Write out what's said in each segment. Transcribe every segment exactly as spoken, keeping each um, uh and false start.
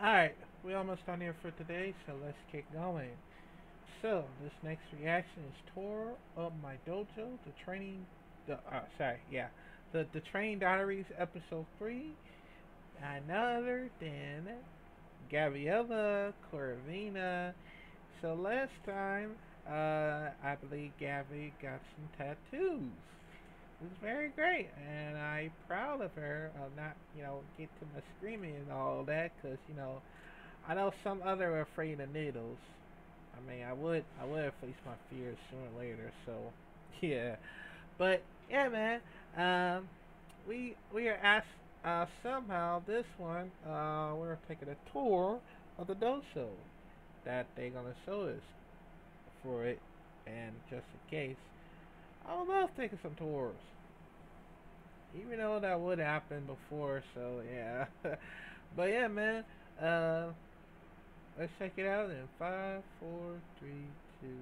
Alright, we almost done here for today, so let's get going. So, this next reaction is Tour of My Dojo, the training, the, uh, sorry, yeah, the, the Training Diaries episode three, none other than Gabriella Corvina. So last time, uh, I believe Gabby got some tattoos. It was very great, and I'm proud of her of not, you know, get to my screaming and all that, cause you know, I know some other are afraid of needles. I mean, I would, I would face my fears sooner or later. So, yeah, but yeah, man, um, we we are asked uh, somehow this one, uh, we're taking a tour of the dojo that they're gonna show us for it, and just in case, I would love taking some tours. Even though that would happen before, so yeah. But yeah, man. Uh, let's check it out in five, four, three, two.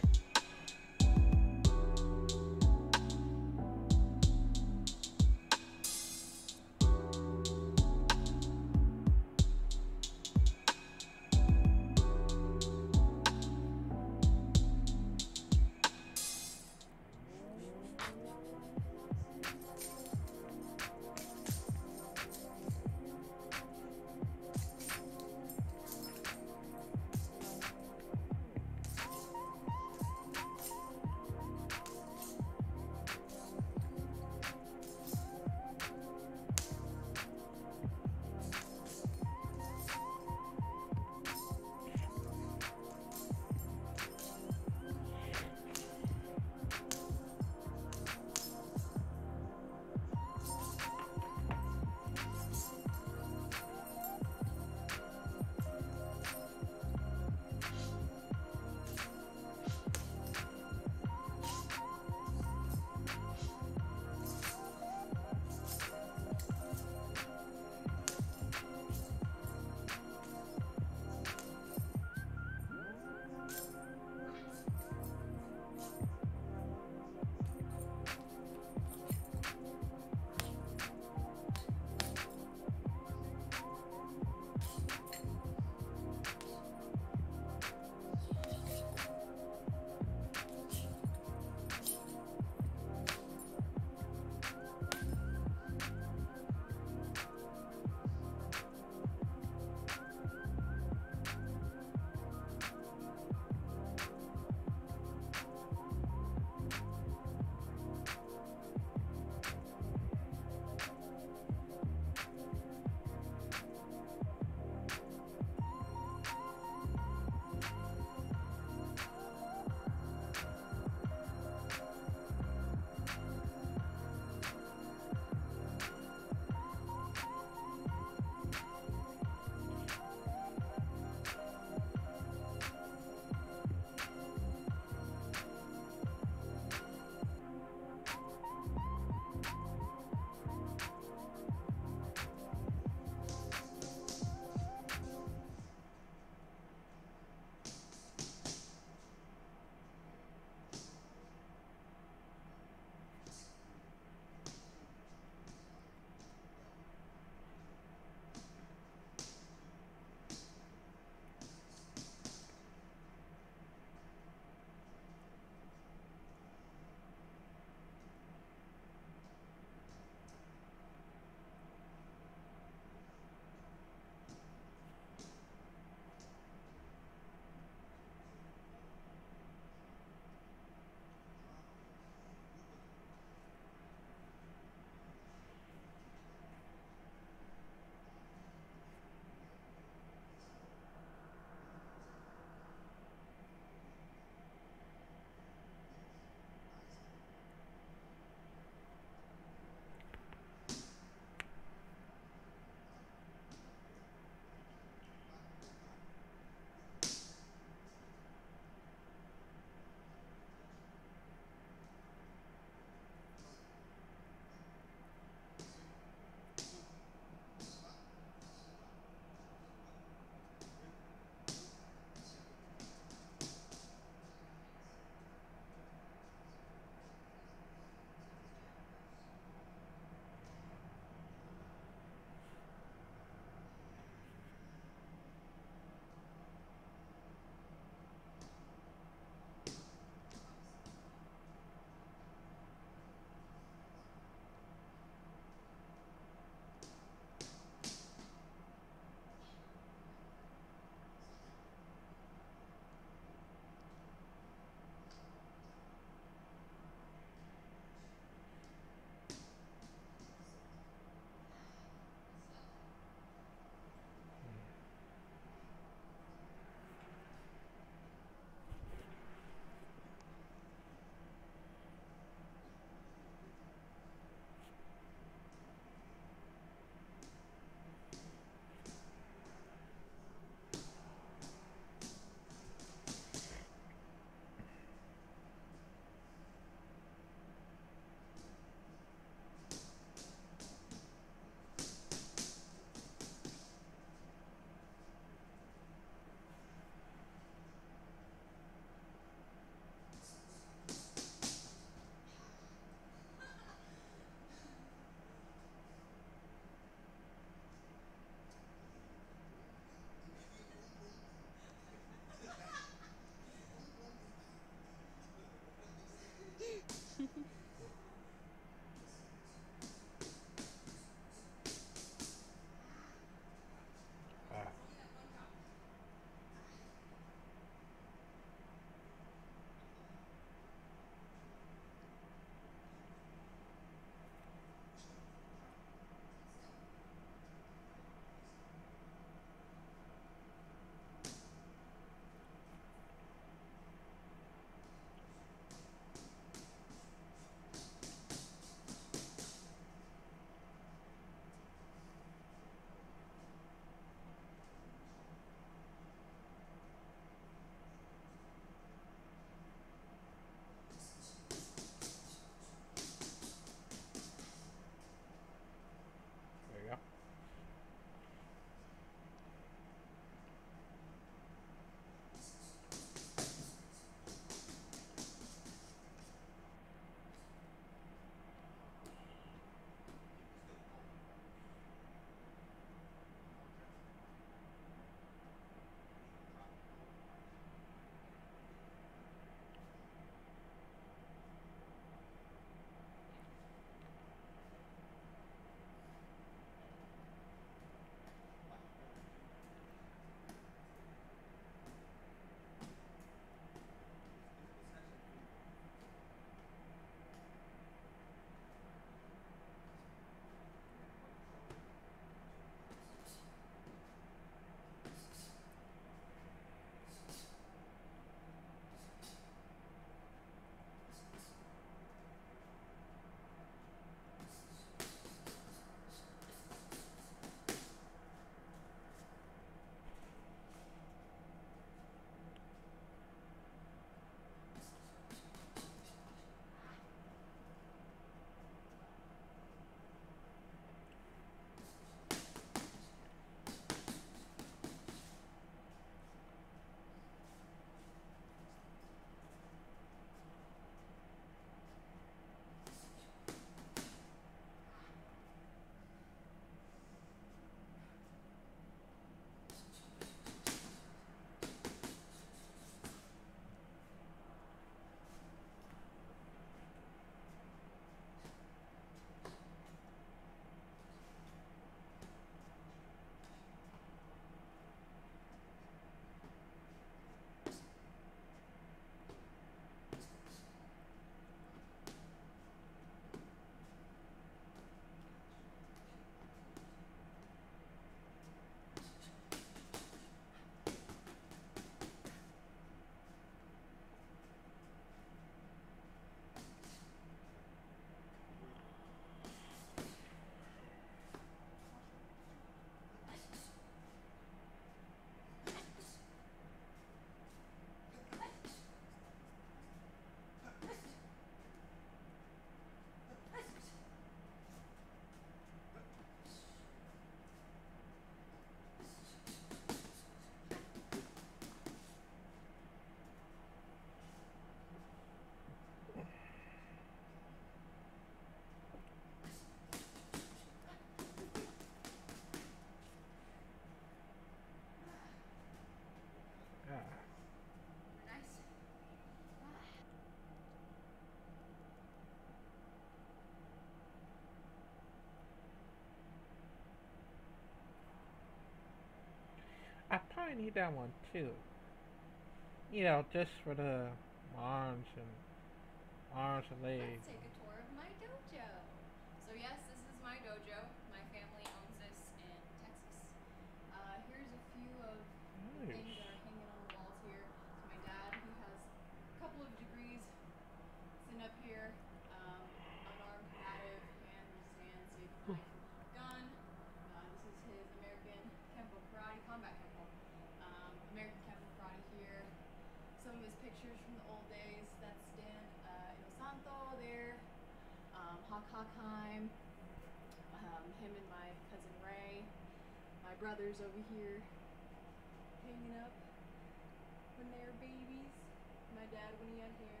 probably need that one too. You know, just for the arms and arms and Let's legs. take a tour of my dojo. So yes, this is my dojo. My family owns this in Texas. Uh, here's a few of the things Nice. that are hanging on the walls here. So my dad, he has a couple of degrees sitting up here. Um, unarmed combative, hand withstand, safe knife, gun. Uh, this is his American Kempo Karate, combat Kempo. Um, American Kempo Karate here. Some of his pictures from the old days. That's Dan uh, Inosanto there. Um, Hawk Hawkheim. Um, him and my cousin Ray. My brothers over here hanging up when they were babies. My dad when he had hair.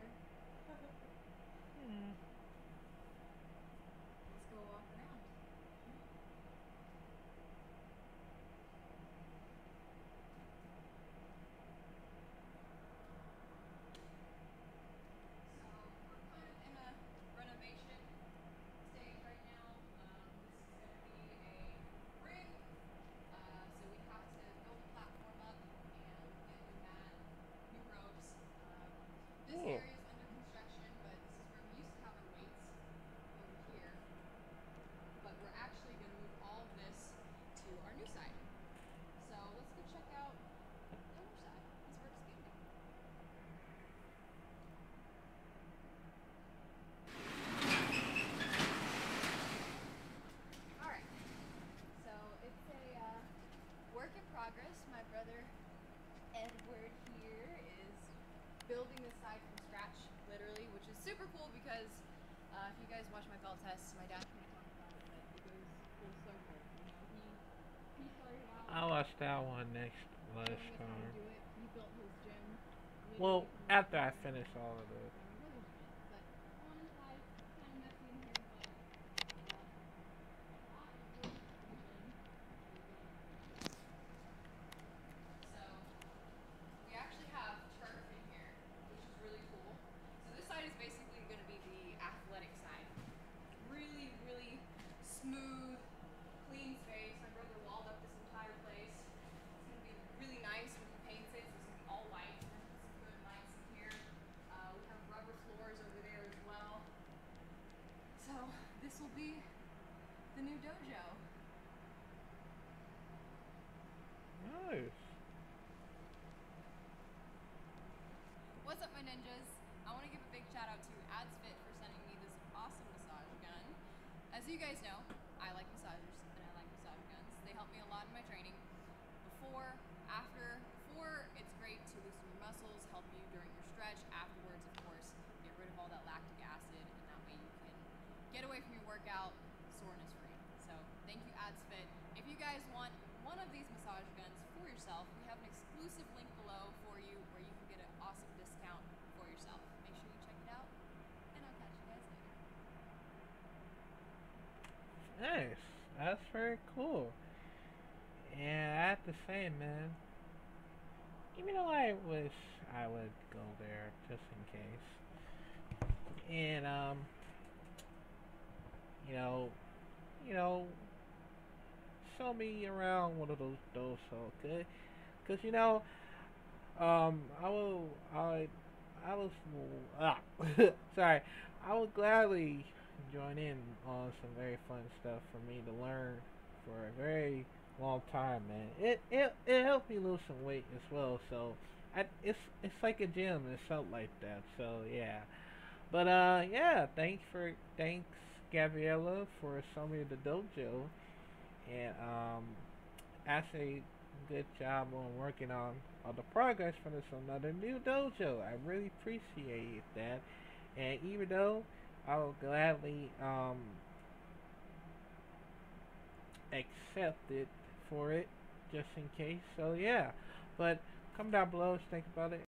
Hmm. Let's go walk around. So we're kind of in a renovation stage right now. Um, this is going to be a ring. Uh, so we have to build a platform up and get new mat, new ropes. Um, this Cool. area is under construction, but this is where we used to have our weights over here. But we're actually going to move all of this to our new side. So let's go check out the other side as we're expanding. All right. So it's a uh, work in progress. My brother Edward here is building this side from scratch, literally, which is super cool because uh, if you guys watch my belt tests, my dad kind of talked about it, but it goes full circle. You know, he he started out I'll watch that one next last showing us how to time. do it. He built his gym Well, literally from after I nothing finish all of uh, it. for my brother's gym. But one side kind of messy in here, but uh, a lot of work in the gym actually getting it ready. So we actually have turf in here, which is really cool. So this side is basically going to be the athletic side. Really, really smooth, clean space. My brother walled up this entire place. It's going to be really nice when he paints it. So it's going to be all white. We're going to put some good lights in here. Uh, we have rubber floors over there as well. So this will be the new dojo. Nice. What's up, my ninjas? I want to give a big shout out to AdsFit for sending me this awesome massage gun. As you guys know, I like massagers and I like massage guns. They help me a lot in my training. Before, after, before it's great to loosen your muscles, help you during your stretch. Afterwards, of course, get rid of all that lactic acid, and that way you can get away from your workout soreness free. So thank you, AdsFit. If you guys want one of these massage guns for yourself, we have an exclusive link below for you where you can get an awesome discount for yourself. Make sure you check it out, and I'll catch you guys later. Nice. That's very cool. And I have to say, man, even though I wish I would go there just in case. And um, you know, you know, show me around one of those those so good. Cause you know, um, I will, I, I was, ah, sorry, I would gladly join in on some very fun stuff for me to learn for a very long time, man. It it it helped me lose some weight as well, so I, it's it's like a gym. It felt like that, so yeah. But uh, yeah, thanks for thanks Gabriella for showing me the dojo, and um, actually good job on working on on the progress for this another new dojo. I really appreciate that. And even though I will gladly um accept it for it just in case. So yeah. But come down below, think about it.